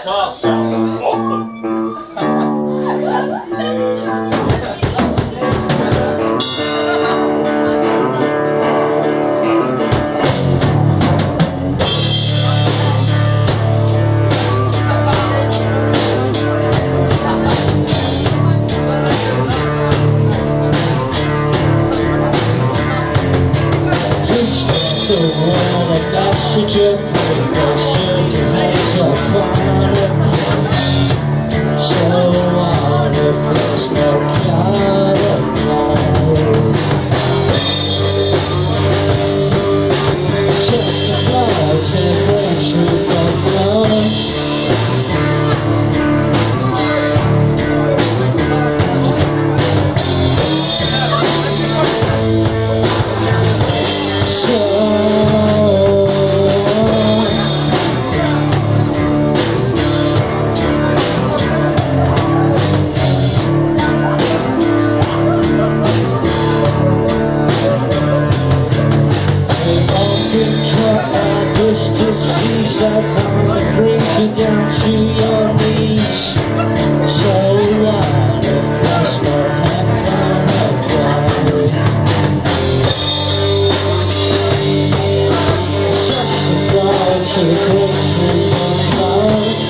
guitar sounds awful. Should you should you make your fun? So what if there's no God at all? Just a flood to break through the blood. Disease upon the brings you down to your knees. So what if there's no heaven above? It's just a fly to the great through your love.